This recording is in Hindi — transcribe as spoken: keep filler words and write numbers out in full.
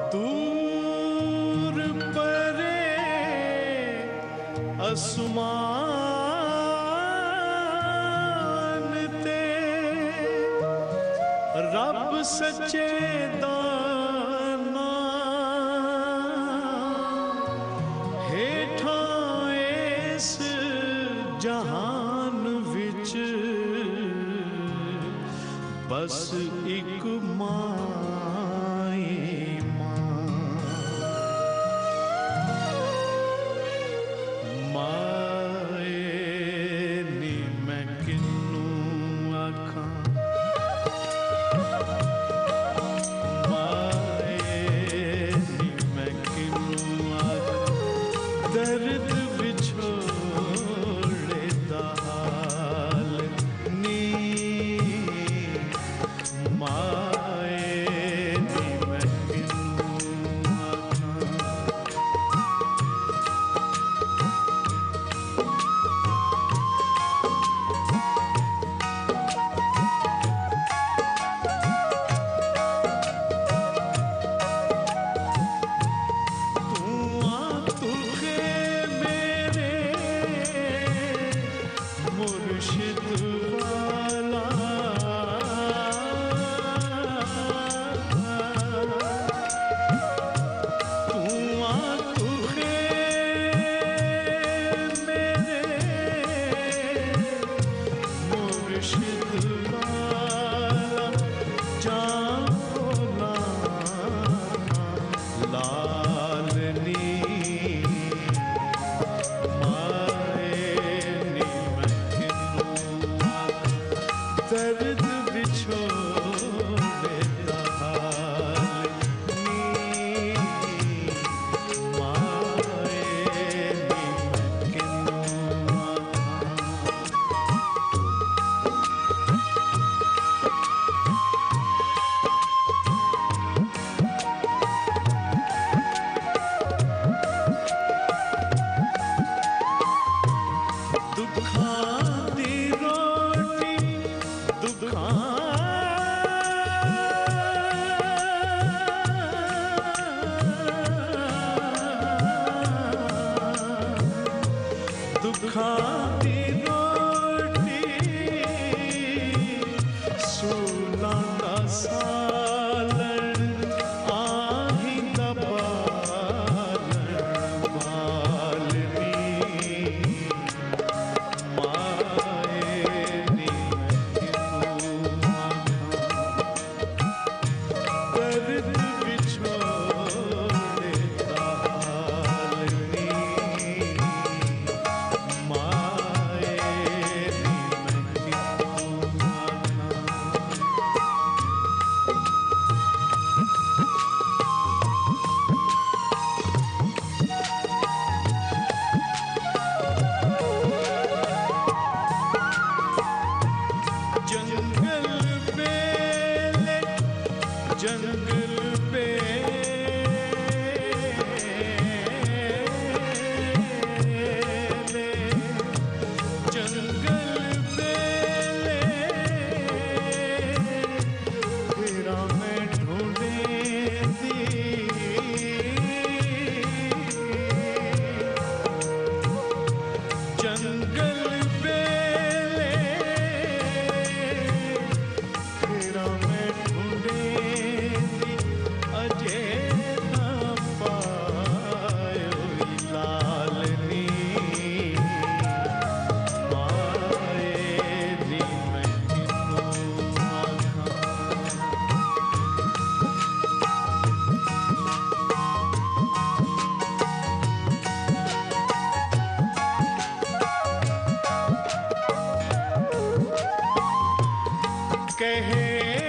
दूर परे असमान ते रब सच्चे दाना हेठा इस जहान विच बस एक माए माए नी मैं किन्नू आखां माए नी मैं किन्नू आखां दर्द विछोड़े दा हाल नी माए नी मैं किन्नू आखां मुर्शिद वाला तू आ तू खे मेरे मुर्शिद वाला जाना लालनी दर्द बिछोड़े दा हाल नी माए नी मैं किन्नू आखां दुखां दी रोटी दुखां दुखां दी रोटी सूलां दा सालन आहीं दा बालन बालनी माए नी दर्द बिछोड़े दा हाल नी माए नी मैं किन्नू आखां जंगल बेले जंगल बेले जंगल बेले तेरा मैं ढूंढे दी जंगल बेले तेरा मैं ढूंढे दी अजे ना पायो लालनी माए नी मैं किन्नू आखां कहे